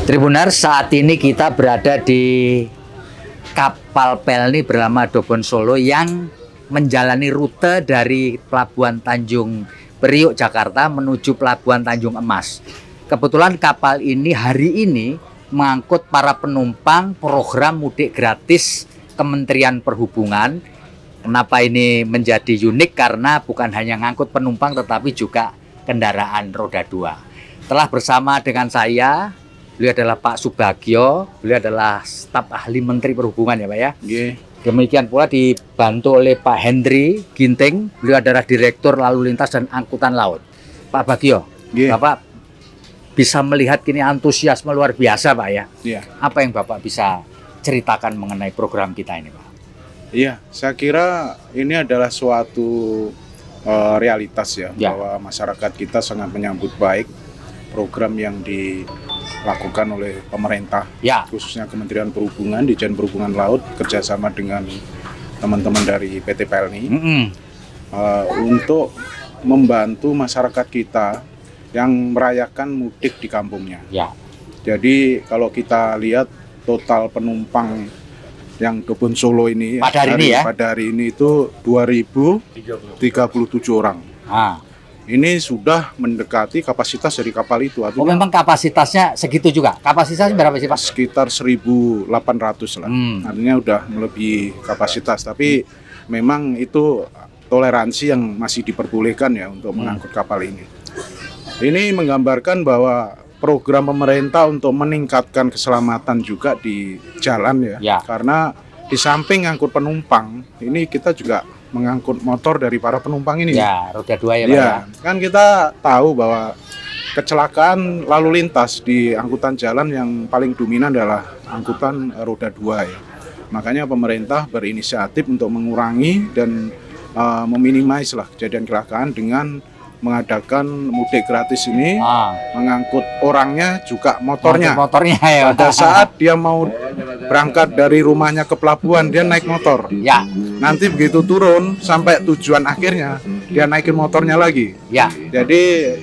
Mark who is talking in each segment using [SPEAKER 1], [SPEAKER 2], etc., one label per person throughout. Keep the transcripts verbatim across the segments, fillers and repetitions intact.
[SPEAKER 1] Tribuners, saat ini kita berada di kapal Pelni bernama Dobon Solo yang menjalani rute dari Pelabuhan Tanjung Priok Jakarta menuju Pelabuhan Tanjung Emas. Kebetulan kapal ini hari ini mengangkut para penumpang program mudik gratis Kementerian Perhubungan. Kenapa ini menjadi unik? Karena bukan hanya ngangkut penumpang tetapi juga kendaraan roda dua. Telah bersama dengan saya, beliau adalah Pak Subagio, beliau adalah staf ahli Menteri Perhubungan ya Pak ya.
[SPEAKER 2] Yeah.
[SPEAKER 1] Demikian pula dibantu oleh Pak Hendri Ginting, beliau adalah Direktur Lalu Lintas dan Angkutan Laut. Pak Bagio,
[SPEAKER 2] yeah.
[SPEAKER 1] Bapak bisa melihat kini antusiasme luar biasa Pak ya.
[SPEAKER 2] Yeah.
[SPEAKER 1] Apa yang Bapak bisa ceritakan mengenai program kita ini Pak?
[SPEAKER 2] Iya, saya kira ini adalah suatu uh, realitas ya,
[SPEAKER 1] ya,
[SPEAKER 2] bahwa masyarakat kita sangat menyambut baik program yang dilakukan oleh pemerintah,
[SPEAKER 1] ya,
[SPEAKER 2] khususnya Kementerian Perhubungan, Ditjen Perhubungan Laut, kerjasama dengan teman-teman dari P T Pelni, mm -hmm. uh, untuk membantu masyarakat kita yang merayakan mudik di kampungnya.
[SPEAKER 1] Ya.
[SPEAKER 2] Jadi kalau kita lihat total penumpang yang Dobon Solo ini
[SPEAKER 1] pada hari, hari ini ya,
[SPEAKER 2] pada hari ini itu dua ribu tiga puluh tujuh orang.
[SPEAKER 1] Ah.
[SPEAKER 2] Ini sudah mendekati kapasitas dari kapal itu.
[SPEAKER 1] Artinya, oh memang kapasitasnya segitu juga? Kapasitasnya berapa sih Pak?
[SPEAKER 2] Sekitar seribu delapan ratus lah. Hmm. Artinya udah melebihi kapasitas. Tapi memang itu toleransi yang masih diperbolehkan ya untuk hmm. mengangkut kapal ini. Ini menggambarkan bahwa program pemerintah untuk meningkatkan keselamatan juga di jalan ya. ya. Karena di samping ngangkut penumpang, ini kita juga mengangkut motor dari para penumpang ini.
[SPEAKER 1] Ya, roda dua ya Pak
[SPEAKER 2] ya.
[SPEAKER 1] ya.
[SPEAKER 2] Kan kita tahu bahwa kecelakaan lalu lintas di angkutan jalan yang paling dominan adalah angkutan roda dua ya. Makanya pemerintah berinisiatif untuk mengurangi dan uh, meminimais lah kejadian kecelakaan dengan mengadakan mudik gratis ini, ah. mengangkut orangnya juga motornya.
[SPEAKER 1] Motornya ya.
[SPEAKER 2] Pada saat dia mau berangkat dari rumahnya ke pelabuhan, dia naik motor.
[SPEAKER 1] Ya.
[SPEAKER 2] Nanti begitu turun sampai tujuan akhirnya, dia naikin motornya lagi.
[SPEAKER 1] Ya.
[SPEAKER 2] Jadi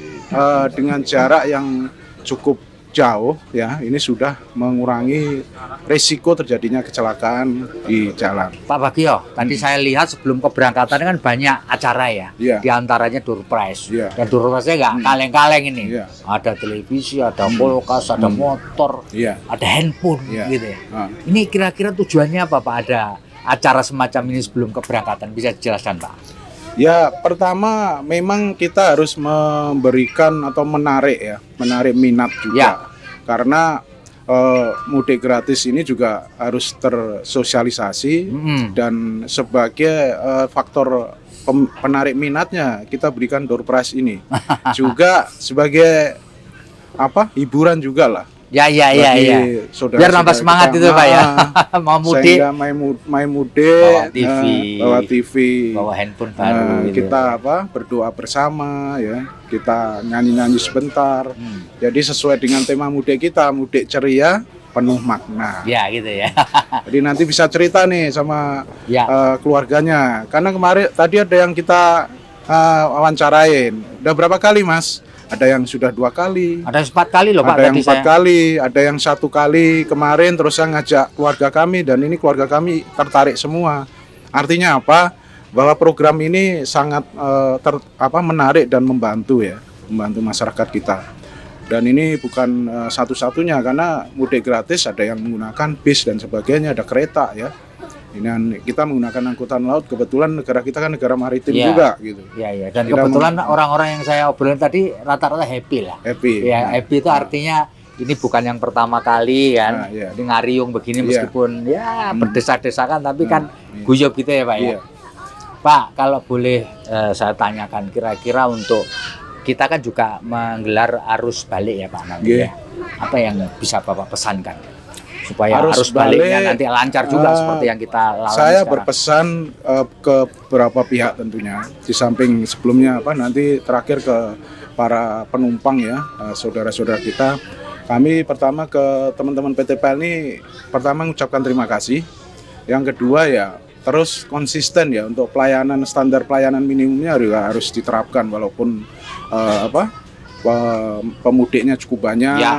[SPEAKER 2] uh, dengan jarak yang cukup jauh ya, ini sudah mengurangi risiko terjadinya kecelakaan di jalan.
[SPEAKER 1] Pak Bagio, tadi hmm. saya lihat sebelum keberangkatan kan banyak acara ya,
[SPEAKER 2] yeah.
[SPEAKER 1] di antaranya door prize.
[SPEAKER 2] Yeah.
[SPEAKER 1] Dan door prize-nya nggak hmm. kaleng-kaleng ini.
[SPEAKER 2] Yeah.
[SPEAKER 1] Ada televisi, ada kulkas, hmm. ada motor,
[SPEAKER 2] yeah.
[SPEAKER 1] ada handphone, yeah. gitu ya.
[SPEAKER 2] Uh.
[SPEAKER 1] Ini kira-kira tujuannya apa Pak? Ada acara semacam ini sebelum keberangkatan, bisa dijelaskan Pak?
[SPEAKER 2] Ya, pertama memang kita harus memberikan atau menarik ya, menarik minat juga. Ya. Karena uh, mudik gratis ini juga harus tersosialisasi mm. dan sebagai uh, faktor penarik minatnya kita berikan door prize ini. Juga sebagai apa? Hiburan juga lah.
[SPEAKER 1] Ya ya ya ya. Biar nambah semangat itu Pak ya. Mau mudik.
[SPEAKER 2] Sehingga main main mudik,
[SPEAKER 1] bawa T V,
[SPEAKER 2] uh, bawa T V,
[SPEAKER 1] bawa handphone baru.
[SPEAKER 2] Uh,
[SPEAKER 1] gitu.
[SPEAKER 2] Kita apa? Berdoa bersama ya. Kita nyanyi-nyanyi sebentar. Hmm. Jadi sesuai dengan tema mudik kita, mudik ceria, penuh makna.
[SPEAKER 1] Ya gitu ya.
[SPEAKER 2] Jadi nanti bisa cerita nih sama
[SPEAKER 1] ya.
[SPEAKER 2] uh, keluarganya. Karena kemarin tadi ada yang kita uh, wawancarain. Udah berapa kali Mas? Ada yang sudah dua kali,
[SPEAKER 1] ada empat kali loh Pak.
[SPEAKER 2] Ada yang empat
[SPEAKER 1] saya.
[SPEAKER 2] kali, ada yang satu kali kemarin. Terus saya ngajak keluarga kami dan ini keluarga kami tertarik semua. Artinya apa? Bahwa program ini sangat uh, ter, apa, menarik dan membantu ya, membantu masyarakat kita. Dan ini bukan uh, satu-satunya karena mudik gratis ada yang menggunakan bis dan sebagainya, ada kereta ya. Ini kita menggunakan angkutan laut, kebetulan negara kita kan negara maritim ya. Juga gitu.
[SPEAKER 1] Iya iya. Dan kita kebetulan orang-orang yang saya obrolin tadi rata-rata happy lah.
[SPEAKER 2] Happy.
[SPEAKER 1] Ya, nah, happy itu nah. artinya ini bukan yang pertama kali kan. Nah, ya. Ini ngariung begini meskipun ya, ya berdesak-desakan tapi kan hmm. guyub gitu ya Pak ya. Ya. Pak, kalau boleh eh, saya tanyakan kira-kira untuk kita kan juga menggelar arus balik ya Pak nanti ya. Apa yang bisa Bapak pesankan? Supaya arus, arus baliknya balik, nanti lancar juga uh, seperti yang kita lakukan. Saya
[SPEAKER 2] sekarang. berpesan uh, ke beberapa pihak tentunya. Di samping sebelumnya apa nanti terakhir ke para penumpang ya, saudara-saudara uh, kita. Kami pertama ke teman-teman P T Pelni pertama mengucapkan terima kasih. Yang kedua ya terus konsisten ya untuk pelayanan standar pelayanan minimumnya juga harus diterapkan walaupun uh, apa pemudiknya cukup banyak. Ya.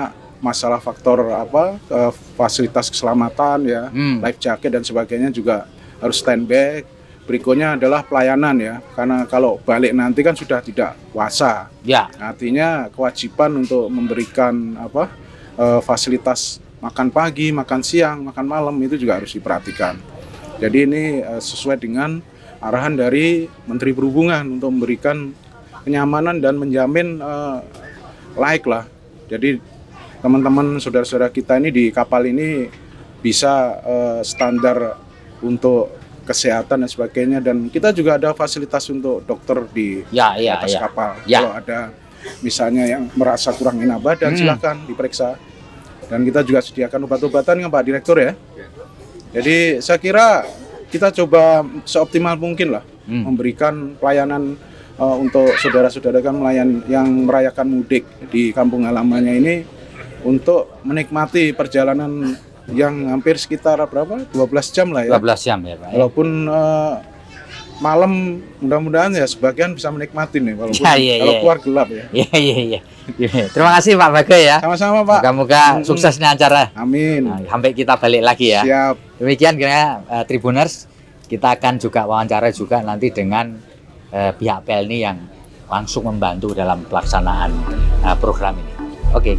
[SPEAKER 2] masalah faktor apa uh, fasilitas keselamatan ya,
[SPEAKER 1] Hmm.
[SPEAKER 2] life jacket dan sebagainya juga harus standby. Berikutnya adalah pelayanan ya, karena kalau balik nanti kan sudah tidak puasa.
[SPEAKER 1] Ya.
[SPEAKER 2] Artinya kewajiban untuk memberikan apa uh, fasilitas makan pagi, makan siang, makan malam itu juga harus diperhatikan. Jadi ini uh, sesuai dengan arahan dari Menteri Perhubungan untuk memberikan kenyamanan dan menjamin uh, laik lah. Jadi teman-teman saudara-saudara kita ini di kapal ini bisa uh, standar untuk kesehatan dan sebagainya, dan kita juga ada fasilitas untuk dokter di
[SPEAKER 1] Ya, ya,
[SPEAKER 2] atas
[SPEAKER 1] ya.
[SPEAKER 2] kapal.
[SPEAKER 1] Ya.
[SPEAKER 2] Kalau ada misalnya yang merasa kurang enak badan,
[SPEAKER 1] Hmm.
[SPEAKER 2] silahkan diperiksa. Dan kita juga sediakan obat-obatan kan Pak Direktur ya. Jadi saya kira kita coba seoptimal mungkin lah
[SPEAKER 1] Hmm.
[SPEAKER 2] memberikan pelayanan uh, untuk saudara-saudara kan melayan yang merayakan mudik di kampung halamannya ini untuk menikmati perjalanan yang hampir sekitar berapa? dua belas jam lah ya.
[SPEAKER 1] dua belas jam ya Pak. Ya.
[SPEAKER 2] Walaupun uh, malam mudah-mudahan ya sebagian bisa menikmati nih walaupun
[SPEAKER 1] Ya, ya,
[SPEAKER 2] kalau
[SPEAKER 1] ya.
[SPEAKER 2] keluar gelap ya.
[SPEAKER 1] Iya, iya, iya. Terima kasih Pak Bagel ya.
[SPEAKER 2] Sama-sama Pak.
[SPEAKER 1] Moga-moga
[SPEAKER 2] Hmm.
[SPEAKER 1] sukses nih acara.
[SPEAKER 2] Amin.
[SPEAKER 1] Nah, sampai kita balik lagi ya.
[SPEAKER 2] Siap.
[SPEAKER 1] Demikian kira uh, Tribuners, kita akan juga wawancara juga nanti dengan uh, pihak P L N I yang langsung membantu dalam pelaksanaan uh, program ini. Oke.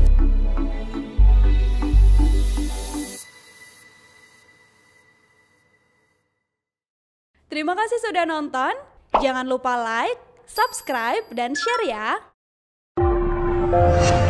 [SPEAKER 3] Terima kasih sudah nonton. Jangan lupa like, subscribe, dan share ya.